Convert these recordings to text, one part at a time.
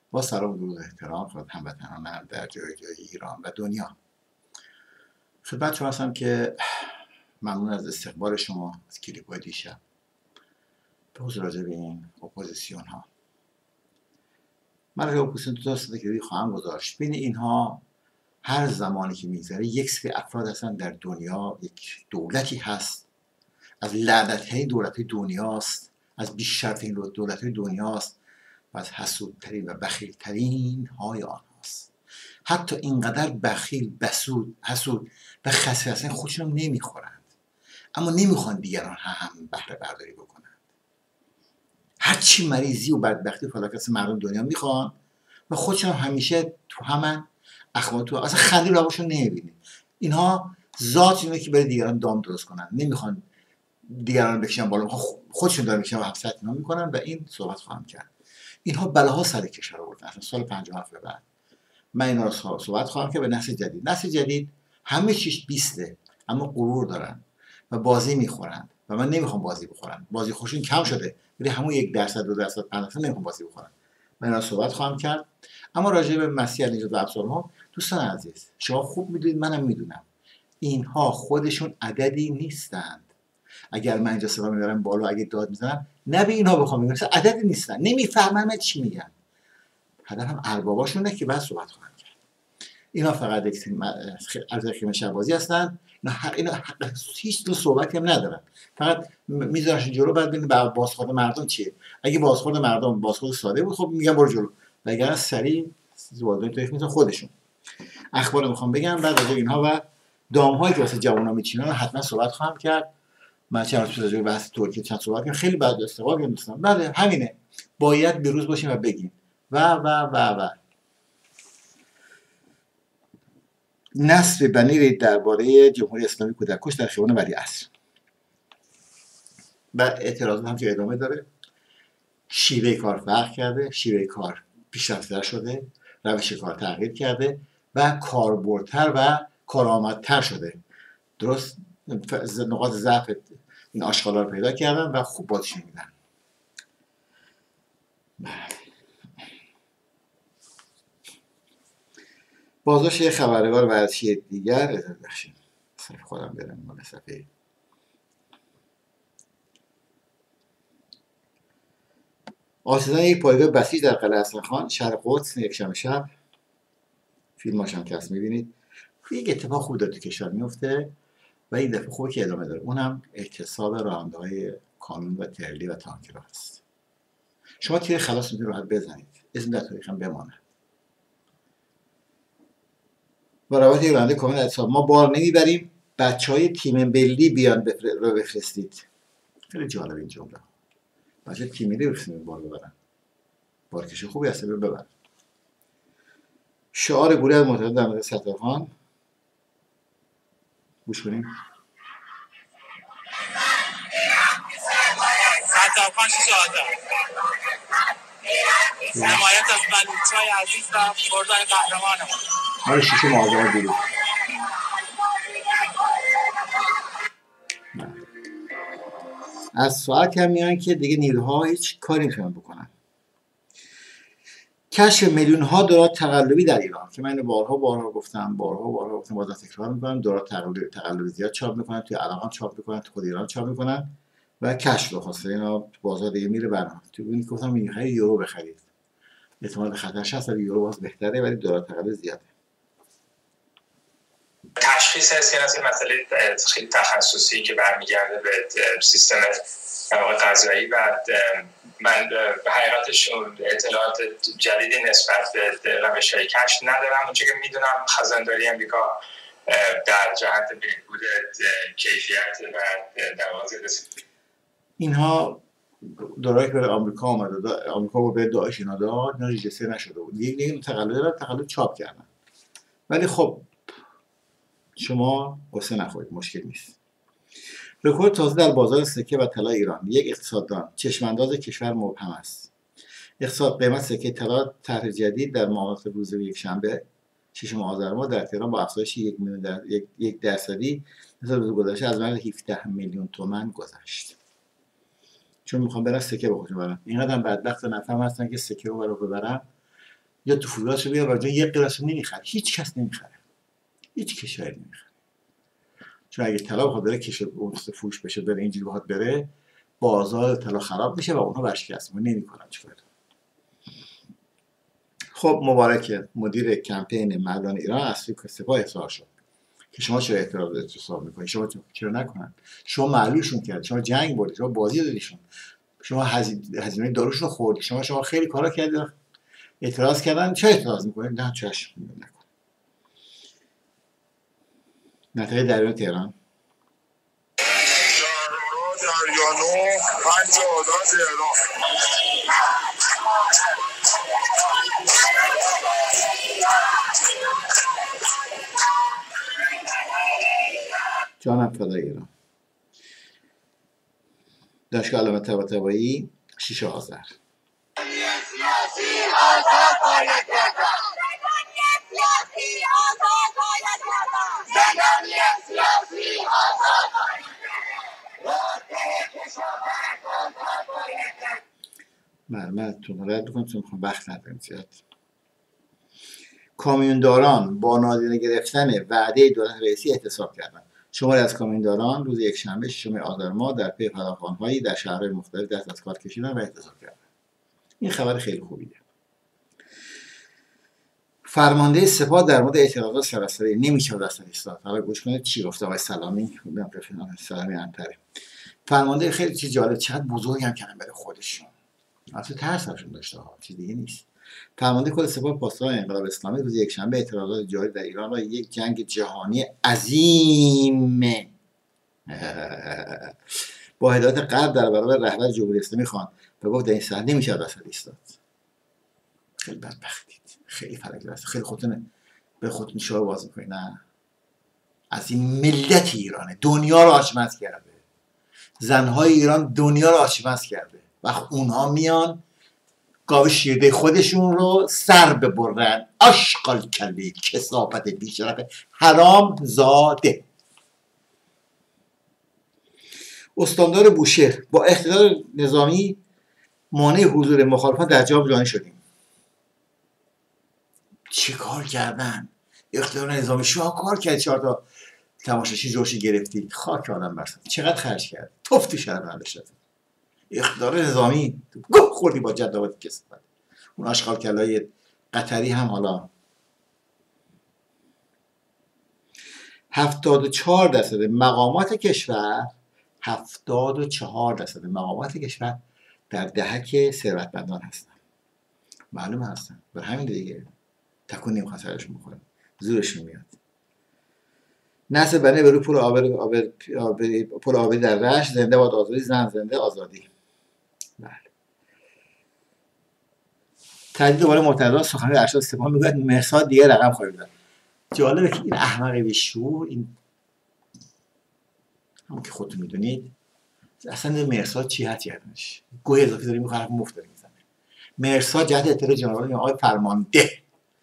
با سلام و درود و احترام خدمت هموطنانم در جای ایران و دنیا. خدمت شما هستم که ممنون از استقبال شما از کلیپ‌های دیشب. باز راجع به این اپوزیسیون ها، من راجع به اپوزیسیون دو تا استراتژی خواهم گذاشت. بین اینها هر زمانی که میگذره یک سری افراد هستن در دنیا، یک دولتی هست از لعنت‌های دولت‌های دنیاست، از بیشترین دولت‌های دنیاست و از حسودترین و بخیلترین های آنهاست. حتی اینقدر بخیل، حسود و خسیس هستن خودشون نمیخورند، اما نمیخوان دیگران هم بهره برداری بکنند. هرچی مریضی و بدبختی و فلاکت مردم دنیا میخوان و خودشون همیشه تو همن اخوان، تو اصلا خندی رو هاشون نمیبینید. اینها ذات اینه که برای دیگران دام درست کنن، نمیخوان دیگران بکشن بالا، خودشون دارن میکشن و حبست اینا میکنن و این صحبت خواهم کرد. اینها بلاها سر کشور آوردن. اصلا سال 57 به بعد من اینا رو صحبت خواهم که به نسل جدید همه چیش بیسته، اما غرور دارن و بازی میخورن و من نمیخوام بازی بخورن. بازی خوشون کم شده ولی همون 1% 2% 5% نمیخوام بازی بخورن. من اینا رو صحبت خواهم کرد. اما راجع به مسیح علی‌نژاد و ابزارها، دوستان عزیز، شما خوب میدونید، منم میدونم، اینها خودشون عددی نیستند. اگر من اینجا صدا میبرم بالا، اگه داد میزنم، نه به اینها بخوام میگم عددی نیستن، نمیفهمم چی میگن. هدفم ارباباشونه که بعد صحبت خواهم کرد. اینا فقط از خیمه شبازی هستن. اینا هیچ نوع صحبتی هم ندارن، فقط میذارن جلو، بعد ببینید بازخورد مردم چیه. اگه بازخورد مردم بازخورد ساده بود، خب میگم برو جلو، وگرنه سریع زوالدون تاریخ میذارن خودشون. اخبار رو میخوام بگم، بعد از اینها و دام‌هایی که واسه جوونا میچینن حتما صحبت خواهم کرد. من چند روز پیش بحث ترکیه چند صحبت کردم، خیلی بعد استقبال کردم دوستان. بله همینه، باید بروز باشیم و بگیم و نصب بنیر درباره جمهوری اسلامی کودککش در خیابان ولیعصر و اعتراضات هم که ادامه داره. شیوه کار فرق کرده، شیوه کار پیشرفته‌تر شده، روش کار تغییر کرده و کاربردتر و کارآمدتر شده. درست نقاط ضعف این آشغالا رو پیدا کردن و خوب بازیشون میدن. بازداشت یک خبرنگار ورزشی دیگر. اجازه بخشید صفحه خودم برم بالا. صفحه آسیدن یک پایگاه بسیج در قلعه اصفهان شهر قدس یکشنبه شب. فیلماش هم که هست میبینید. یک اتفاق خوب داره تو کشور میفته و این دفعه خوبه که ادامه داره. اونم اعتصاب راننده‌های کانون و ترلی و تانکرها هست. شما تیر خلاص میتونید راحت بزنید، اسم در تاریخ هم بمانه. و روایت یک راننده کامل اعتصاب: ما بار نمیبریم، بچهای تیم ملی بیان رو بفرستید. خیلی جالب این جمله. بچه تیم ملی بفرستید بار ببرن، بارکشی خوبی هست ببرن. شعار گروه از معتقدان در مورد ستارخان. گوش کنیم. ستارخان شجاعت حمایت از بلوچ‌های عزیز و کردهای قهرمانمون. حال شیشه معاذات دیدید. از ساعت هم میان که دیگه نیروها هیچ کاری نمیتونن بکنن. کشف میلیون ها دلار تقلبی در ایران که من بارها گفتم، بازم تکرار میکنم. دلار تقلبی زیاد چاپ میکنن، توی عراق چاپ میکنن، تو خود ایران چاپ میکنن و کشف بخواسته اینا بازار دیگه میره برام. تو این گفتم میخواید یورو بخرید، احتمال خطرش هست، ولی یورو باز بهتره، ولی دلار تقلبی زیاده. تشخیص اسکناس یه مسئله خیلی تخصصی که برمیگرده به سیستم غذایی و من به حقیقتش اطلاعات جدیدی نسبت به روش‌های کشف ندارم. اونچه که میدونم خزانداری امریکا در جهت بهبود کیفیت و در واقع اینها دلاری که به آمریکا اومد، آمریکا رو به داعش اینا داد، اینا رجیستر نشده بود. یک تقلب چاپ کردن. ولی خب شما قصه نخورید، مشکل نیست. رکورد تازه در بازار سکه و طلا ایران. یک اقتصاددان چشمانداز کشور مبهم است. قیمت سکه طلا طرح جدید در معاملات روز یکشنبه 6 آذر ماه در تهران با افزایش 1% نسبت به روز گذشته از مبلغ 17 میلیون تومان گذشت. چون میخوام برن سکه بخورن. اینقدر بدبخت و نفهم هستن که سکه رو ببرن یا تو فرودگاهشو بیار و یک قراص نمیخره، هیچ کس نمیخره، هیچ کشوری نمیخره. چون اگه طلا بخواد بره کشور فروش بشه بره اینجوری بخواد بره، بازار طلا خراب میشه و اونها ورشکست نمیکنن. چیکار؟ خب مبارکه، مدیر کمپین مردان ایران از سوی سپاه احضار شد که شما چرا اعتراض حساب میکنید؟ شما چرا نکنن؟ شما معلولشون کردید، شما جنگ بردید، شما بازی دادیشون، شما هزینه داروشون رو خوردید، شما خیلی کارا کردید، اعتراض کردن. چرا اعتراض میکنید؟ نه چشم نکن. نتایج درباره تهران دریانو 50,000 تهران. جانم فدای ایران. دانشگاه علامه طباطبایی 6 آذر. مرمتون رد بکنم چون میخوام وقت نداریم زیاد. کامیونداران با نادیده گرفتن وعده دولت رئیسی اعتصاب کردند. شماری از کامیونداران روز یکشنبه 6 آذر ماه در پی فراخوان‌هایی در شهرهای مختلف دست از کار کشیدن و اعتصاب کردند. این خبر خیلی خوبیه. فرمانده سپاه در مورد اعتراضات سراسری نمیشه دست ایستاد. حالا گوش کنید چی گفته آقای سلامی، سلامی انتری. فرمانده خیلی چیز جالب، چقدر بزرگ هم کردن برای خودشون. اصلا ترسشون داشته ها، چیز دیگه نیست. فرمانده کل سپاه پاسداران انقلاب اسلامی روز یکشنبه اعتراضات جاری در ایران را یک جنگ جهانی عظیم با هدایت غرب در برابر رهبر جمهوری اسلامی خواند و گفت در این صحنه نمیشه وسط ایستاد. خیلی بدبختید، خیلی فلک رفت، خیلی خودتون به خودتون شعار باز میکنید. نه، از این ملت ایرانه، دنیا رو آشمز کرده، زنهای ایران دنیا رو آشمز کرده. وقت اونها میان گاو شیرده خودشون رو سر ببرن، آشغال کله کثافت بیشرف حرام زاده. استاندار بوشهر: با اقتدار نظامی مانع حضور مخالفان در جام جهانی شدیم. چی کار کردن؟ اقتدار نظامی شما کار کرد، 4 تا تماشاچی جوشی گرفتید، خاک آدم برسد. چقدر خرج کرد؟ توفتی شرف نداشت. اقتدار نظامی گوه خوردی با جدابت کسافت. اون آشغال کلای قطری هم حالا 74% مقامات کشور 74% مقامات کشور در دهک ثروتمندان هستن. معلوم هستن، بر همین دیگه تکون نمیخواد سرشون بخورن، زورشون میاد. نسل بنه به روی پل آبری در رشت: زنده باد آزادی، زن زنده آزادی. بله. تهدید دوباره معترضان سخنگوی ارشد سپاه میگوید مهرساد دیگه رقم خواهیم زد. جالبه که این احمق بیشعور، این همون که خودتون میدونید اصلا مهرساد چی هستش، گوه اضافی داریم میخواه حرف مفت داریم میزنه. مهرساد جهت اطلاع جنرال آقای فرمانده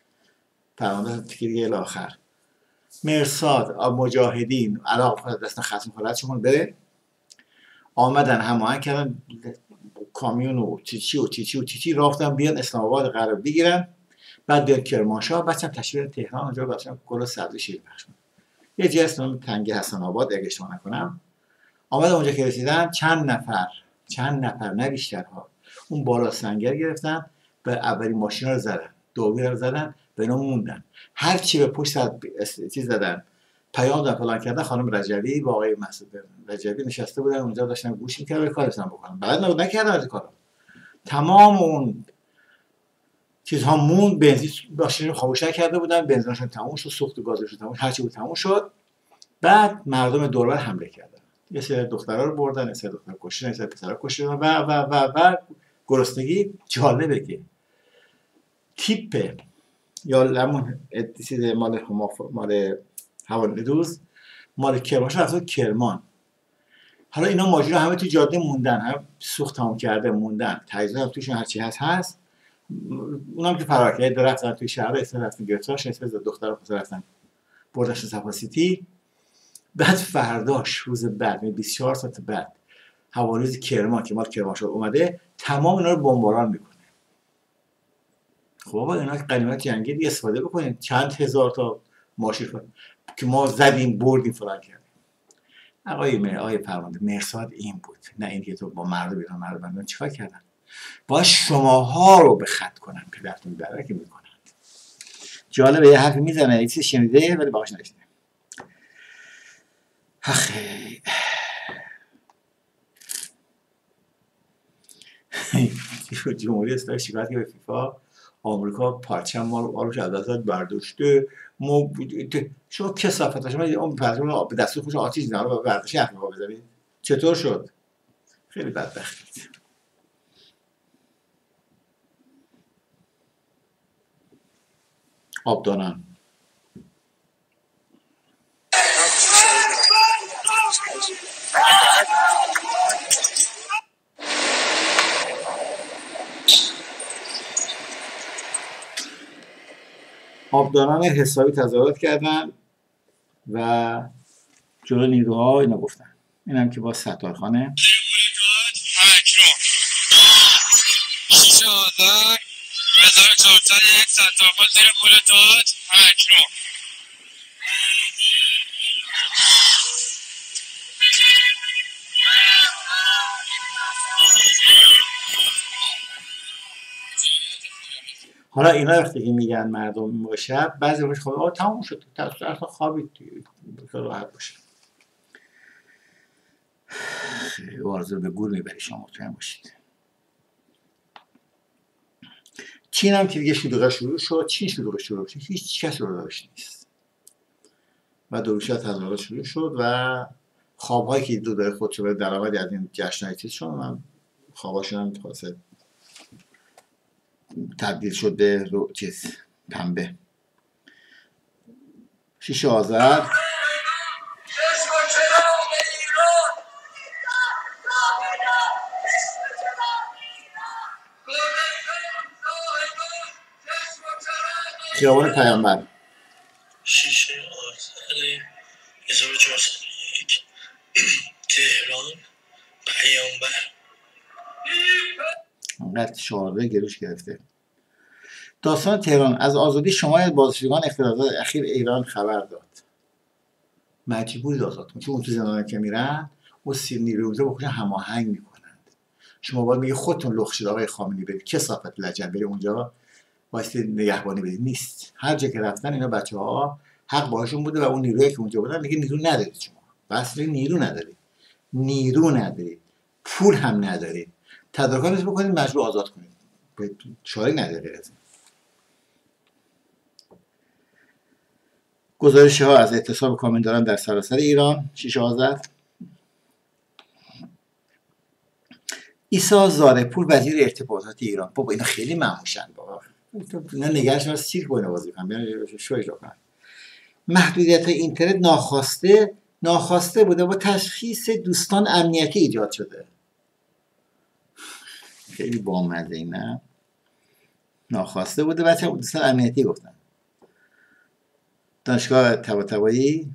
دیگه الاخر، مهرساد مجاهدین علاقه دست خصم خلاتشون بره آمدن هماهنگ کردن کامیون و تیچی رفتن بیان اسلام آباد قرار بگیرن، بعد بیان کرمانشاه، بعد هم تشریف تهران، اونجا بعدش گل سبزی شیر پخش کنن. یه جای اسم تنگه حسن آباد اگه اشتباه نکنم، آمدن اونجا که رسیدن چند نفر نه بیشترها اون بالا سنگر گرفتن و اولین ماشینا رو زدن، دومی رو زدن، به اینا موندن. هر چی به پشت چیز زدن، پیام دادن، فلان کردن. خانم رجبی با آقای مسعود رجبی نشسته بودن اونجا داشتن گوش می‌کردن، به کارشون بکنن. بعد نکردن از کارا. تمام اون چیزها موند، بنزین ماشین رو خاموش نکرده بودن، بنزینشون تموم شد، سوخت گازشون تموم، هر چی بود تموم شد. بعد مردم دور و بر حمله کردن. یه سری دخترا رو بردن، یه سری دختر کشتن، یه سری پسرا کشتن و گرسنگی. جالبه که تیپ یا لمون چیز مال هوادوز مال کرمانشاه رفت کرمان. حالا اینا ماجرا همه تو جاده موندن، هم سوخت تمام کرده موندن، تجهیزات هم توشون هر چی هست. اونم که فرار کرد رفتن توی شهر، اسم رفتن گرفتارش، اسم دختر پسر رفتن بردش صفا سیتی. بعد فرداش روز بعد 24 ساعت بعد هوادوز کرمان که مال کرمانشاه اومده تمام اینا رو بمباران میکنه. خب اینا غنیمت جنگی دیگه استفاده بکنید، چند هزار تا ماشین که ما زدیم بردیم فلان کردیم. آقای فرمانده مرصاد این بود، نه اینکه تو با مردم ایران مردم چیکار کردن؟ با شماها رو به خط کنن، پدرتون درک میکنن. جالبه یه حرفی میزنه، یه چیزی شنیده ولی باهاش نشنیده. آخه جمهوری اسلامی شکایت به فیفا، آمریکا پرچم ما رو از دست برداشته، ما شما کثافت شما اون پرچم به دست خوش آتیش زدن رو برداشت افریقا بزنید، چطور شد؟ خیلی بدبختید. آبدانان حسابی تظاهرات کردن و جلو نیروها اینا گفتن. اینم که با ستارخانه حالا اینا وقتی که میگن مردم باشه، بعضی وقت خب تموم شد، اصلا خوابید راحت باشه. آرزو به گور میبری، شما مطمئن باشید. چین هم که دیگه شلوغی شروع شد. چین شلوغی شروع شد، هیچ کس رو داشت نیست و دروشت تظاهرات شروع شد و خوابهایی که دو داره خودشو به درآمدی از این جشن‌های چیز شد، من خواباشون هم خاصه تبدیل شد به پنبه. 6 آذر خیابان پیامبر. 6 آذر 1401 تهران پیامبر. انقدر شعاره گروش گرفته. داستان تهران. از آزادی شماری بازجویان اختلالات اخیر ایران خبر داد. مجبورید آزاد کنید، چون اون تو زندان که میرن اون نیروی با خودشون هماهنگ میکنند. شما باید میگه خودتون لخت شید آقای خامنه‌ای برید کثافت لجن برید اونجا واسه نگهبانی بدید. نیست. هر جا که رفتن اینا بچه‌ها حق باهاشون بوده و اون نیرویی که اونجا بودن میگه نیرو ندارید، شما بس نیرو ندارید، پول هم ندارید، تدارکاتش بکنید مجبور آزاد کنید، چاره نداره. گزارش‌ها از اعتصاب کارمندان در سراسر ایران. 6 آذر. عیسی زارعپور وزیر ارتباطات ایران. بابا اینا خیلی مهوشن بابا، اینا نگهش از سیرک با اینا بازی کنن، بیان شو اجرا کنن. محدودیت اینترنت ناخواسته بوده، با تشخیص دوستان امنیتی ایجاد شده. خیلی بامزه این، نه؟ ناخواسته بوده بچه دوستان امنیتی گفتن. دانشگاه طباطبایی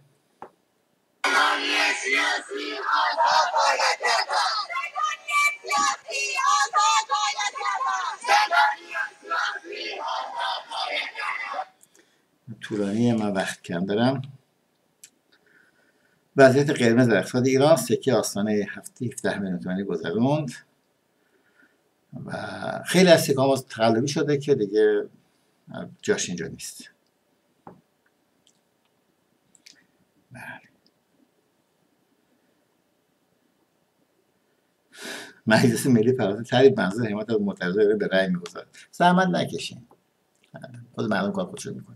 طولانی، من وقت کم دارم. وضعیت قرمز در اقتصاد ایران. سکه آستانه 17 میلیون تومانی گذروند و خیلی از سکه ها تقلبی شده که دیگه جاش اینجا نیست. مجلس ملی فرانسه تعریف منظور حمایت از معترضان به رأی می‌گذارد. زحمت نکشین، خود مردم کار خودشون میکنه.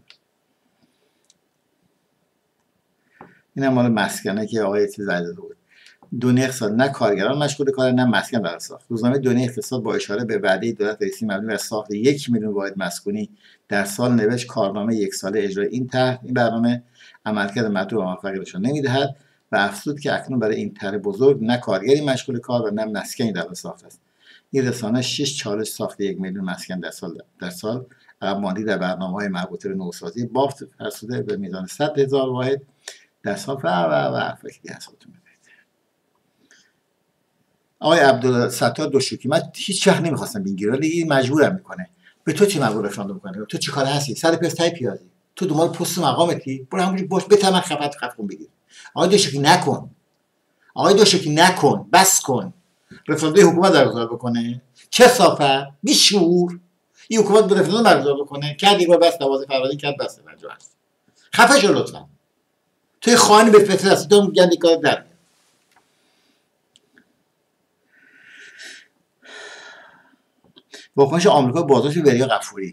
اینم مال مسکنه که آقای چیز زده بود. دنیا اقتصاد، نه کارگران مشغول کار نه مسکن برای ساخت. روزنامه دنیا اقتصاد با اشاره به وعده دولت رئیسی مبنی بر ساخت 1 میلیون واحد مسکونی در سال نوشت کارنامه 1 ساله اجرای این برنامه عملکرد مطلوب و موفقیت نشان نمی‌دهد و افزود که اکنون برای این طرح بزرگ نه کارگری مشغول کار و نه مسکنی در ساخت است. این رسانه 6 چالش ساخت 1 میلیون مسکن در سال عقب ماندی در برنامه‌های مربوطه به نوسازی بافت فرسوده به میزان 100,000 واحد در سال و فکری از خودتون بدید. آقای عبدالستار دوشوکی، من هیچ وقت نمیخواستم بینگیر ولی مجبورم میکنه. به تو چه مقبول رفراندوم کنه؟ تو چی کار هستی؟ سر پستای پیازی، تو دنبال پست مقامتی؟ برو همونجوری باش بتمن خفت کن بگیر. آقای دوشکی نکن، آقای دوشکی نکن، بس کن. رفراندوم حکومت برگزار بکنه، کثافت، بیشعور. این حکومت به رفراندوم برگزار بکنه، کردی با بس نواز فروردین کرد بس نجا هست. خفه شو لطفا. توی خانه به فطر هستی، تو گندی کار در واکنش آمریکا بازداشت وریا غفوری.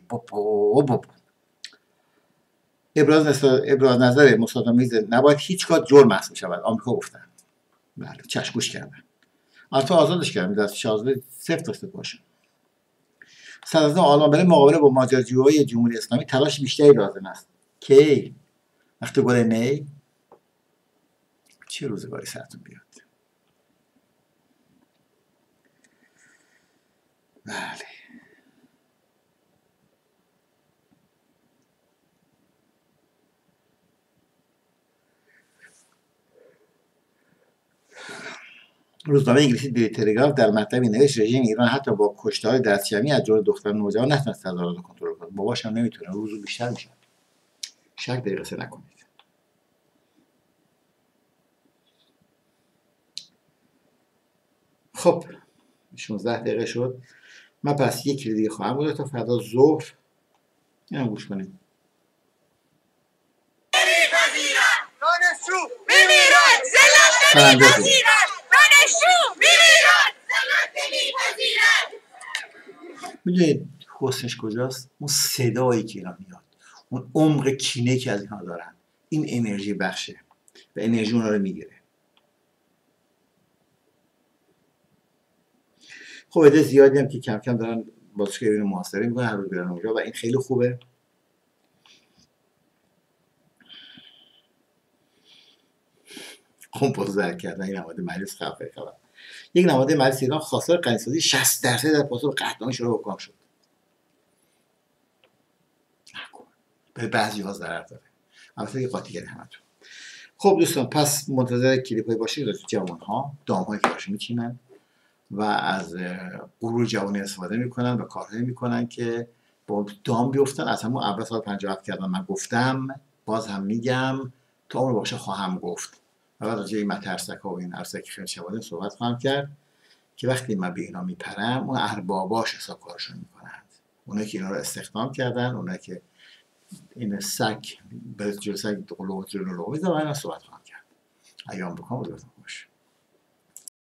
ابراز نظر مسالمه‌آمیز نباید هیچگاه جرم محسوب شود. آمریکا گفتن. بله، چشمگوش کردن. البته آزادش کردن، دستش آزاد صفر داشته باشه. صدراعظم آلمان برای مقابله با ماجراجویی جمهوری اسلامی تلاش بیشتری لازم است. کی؟ وقتی گل نی؟ چه روزگاری سرتون بیاد. بله. روزنامه انگلیسی دیلی تلگراف در مطلبی نوشت رژیم ایران حتی با کشته‌های دستجمعی از جمله دختر نوجوان نتونست تظاهرات رو کنترل کنه. باباش هم نمیتونه، روزو بیشتر میشه. شک دقیقه نکنید. خب 16 دقیقه شد. من پس یک کلی دیگه خواهم بود تا فردا ظهر. اینم گوش کنید. دانشجو میمیرن، ذلت نمیپذیرن. دانشجو میمیرن، ذلت نمیپذیرن. میدونید حسنش کجاست؟ اون صدایی که اینا میاد، اون عمق کینه که از اینها دارن، این انرژی بخشه و انرژی اونا رو میگیره. خب عده زیادی هم که کم کم دارن بازداشتگاه ایران محاصره میکنن، هر روز برن اونجا و این خیلی خوبه. خب بازدار کردن این نماده مجلس خبر. یک نماده مجلس ایران خواستار غنیسازی 60% در پاسخ به قطعنامه شروع حکام شد. به بعضی‌ها ضرر داره. البته یه قاطی کردن همتون. خب دوستان، پس منتظر کلیپ‌های باشید از جوان‌ها، دام‌هایی که باشه میچینن و از غرور جوانی استفاده میکنن و کارهایی میکنن که با دام بیفتن. از همون اول سال 57 کردم من گفتم، باز هم میگم، تا عمر باشه خواهم گفت و بعد راجع به این مترسک‌ها و این عرصه خیلی شواده صحبت خواهم کرد که وقتی من به اینا میپرم اون ارباباش حساب کارشون میکنند. اونایی که اینا رو استخدام کردن، اونایی که این سگ به جلو سگ قلوب جلو رو میذارن، من صحبت خواهم کرد. ایام بکنم و دوستان باشه.